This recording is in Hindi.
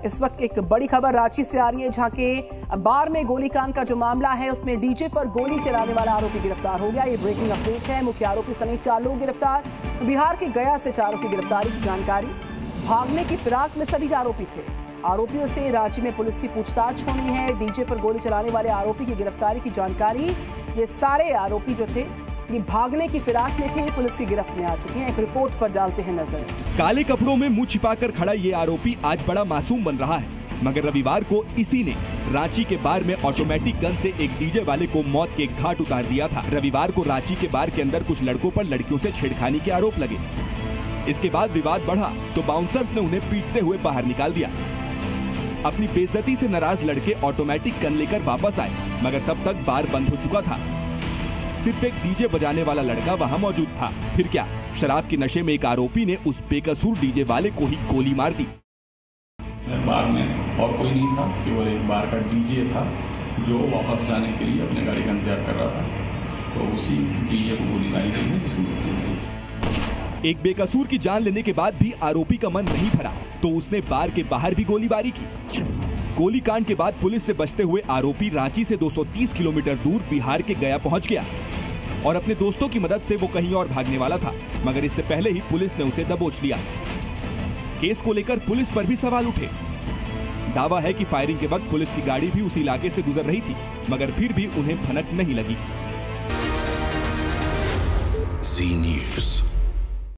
इस वक्त एक बड़ी खबर रांची से आ रही है, जहां के बार में गोलीकांड का जो मामला है उसमें डीजे पर गोली चलाने वाला आरोपी गिरफ्तार हो गया। ये ब्रेकिंग अपडेट है। मुख्य आरोपी समेत 4 लोग गिरफ्तार। बिहार के गया से 4 की गिरफ्तारी की जानकारी। भागने की फिराक में सभी आरोपी थे। आरोपियों से रांची में पुलिस की पूछताछ होनी है। डीजे पर गोली चलाने वाले आरोपी की गिरफ्तारी की जानकारी। ये सारे आरोपी जो थे ये भागने की फिराक में थे, पुलिस की गिरफ्त में आ चुके हैं। एक रिपोर्ट पर डालते हैं नजर। काले कपड़ों में मुंह छिपाकर खड़ा ये आरोपी आज बड़ा मासूम बन रहा है, मगर रविवार को इसी ने रांची के बार में ऑटोमेटिक गन से एक डीजे वाले को मौत के घाट उतार दिया था। रविवार को रांची के बार के अंदर कुछ लड़कों पर लड़कियों से छेड़खानी के आरोप लगे। इसके बाद विवाद बढ़ा तो बाउंसर्स ने उन्हें पीटते हुए बाहर निकाल दिया। अपनी बेइज्जती से नाराज लड़के ऑटोमेटिक गन लेकर वापस आए, मगर तब तक बार बंद हो चुका था। सिर्फ एक डीजे बजाने वाला लड़का वहां मौजूद था। फिर क्या, शराब के नशे में एक आरोपी ने उस बेकसूर डीजे वाले को ही गोली मार दी। बार में और कोई नहीं था, केवल एक बार का डीजे था जो वापस जाने के लिए अपने गाड़ी का इंतजार कर रहा था। तो उसी डीजे को गोली मारी गई है, जिसमें मृत्यु हुई। एक बेकसूर की जान लेने के बाद भी आरोपी का मन नहीं भरा तो उसने बार के बाहर भी गोलीबारी की। गोलीकांड के बाद पुलिस से बचते हुए आरोपी रांची से 230 किलोमीटर दूर बिहार के गया पहुंच गया और अपने दोस्तों की मदद से वो कहीं और भागने वाला था, मगर इससे पहले ही पुलिस ने उसे दबोच लिया। केस को लेकर पुलिस पर भी सवाल उठे। दावा है कि फायरिंग के वक्त पुलिस की गाड़ी भी उसी इलाके से गुजर रही थी, मगर फिर भी उन्हें भनक नहीं लगी। जी न्यूज़।